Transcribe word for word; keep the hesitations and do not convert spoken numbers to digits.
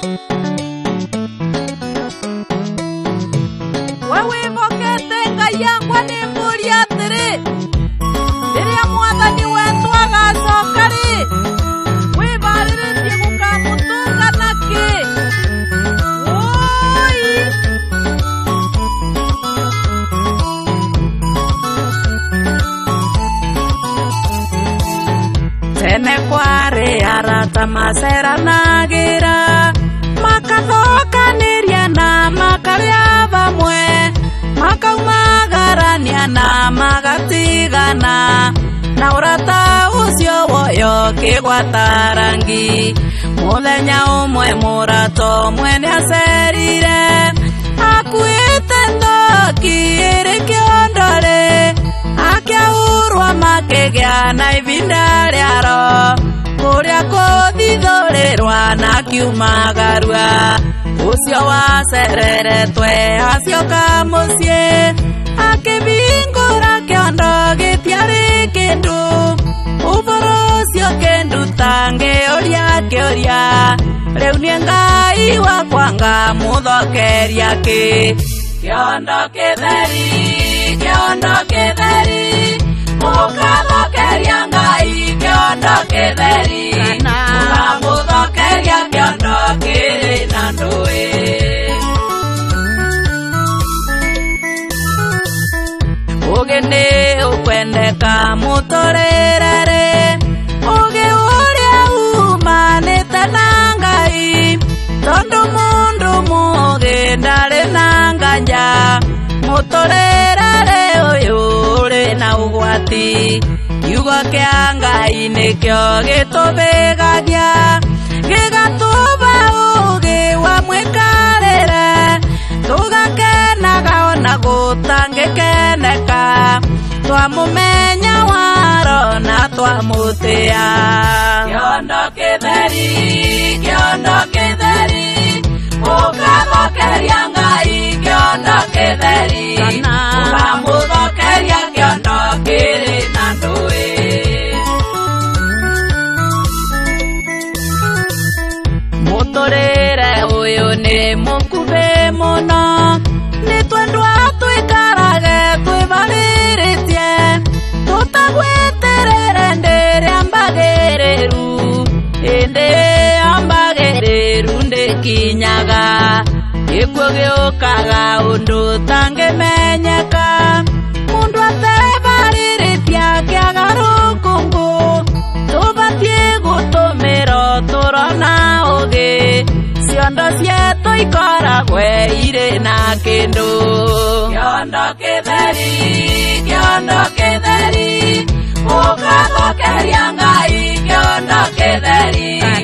Wewe mokete ngayangwa ni muria tiri Diria mwathani wetu agacokari Wibariritie gukamutunga naki Woi Tene kware arata maceranagira Makathokanĩria na makarĩa vamwe Makaumagarania na magatigana Na ũrata ũcio woyo kĩgwata rangi Mũthenya ũmwe mũrata ũmwe nĩacerire Akuĩte ndoki ĩrĩ kĩondore Akĩaurwo makĩgĩa na ivinda rĩaro Kũrĩa kũthithũrĩrwa na kiumagarua Ũcio wacereretwe acioka mũciĩ Akĩvingũra kĩondo gĩtiarĩ kĩndũ Ũvoro ũcio kĩnduta ngĩũria kĩũria Rĩu nĩ Ngai wakwa ngamũthokeria kĩ Kĩondo kĩtheri, kĩondo kĩtheri Mũgathokeria Ngai kĩondo kĩtheri Mũgamũthokeria kĩondo kĩrĩ na ndũĩ Ũgĩ nĩ ũkwendeka mũtũrĩre-rĩ Ũgĩ ũrĩa umanĩte na Ngai Tondũ mũndũ mũgĩ ndarĩ na nganja Mũtũrĩre-rĩ ũyũ ũrĩ na ũgwati Kiugo kĩa Ngai nĩkĩo gĩtũvĩgagia Gĩgatũva ũgĩ wa mwĩkarĩre Tũgakenaga ona gũtangĩkeneka Twamũmenya waro na twamũtĩa Kĩondo kĩtheri, kĩondo kĩtheri Mũgathokeria Ngai kĩondo kĩtheri Mũgamũthokeria kĩondo kĩrĩ na ndũĩ Mũtũrĩre ũyũ nĩ mũkuhĩ mũno Nĩ twendwa tũikarage twĩvarĩrĩtie Tũtagweterere ndĩrĩa mbagĩrĩru Hĩndĩ ĩyo mbagĩrĩru ndĩkinyaga Gĩkuũ gĩũkaga ũndũ ũtangĩmenyeka Mũndũ atevarĩrĩtie akĩaga rũkũngũ Tũbatiĩ gũtũmĩra ũtũũro na ũgĩ Ciondo cietũ ikoragwo irĩ na kĩndũ Kĩondo kĩtheri, kĩondo kĩtheri Mũgathokeria Ngai kĩondo kĩtheri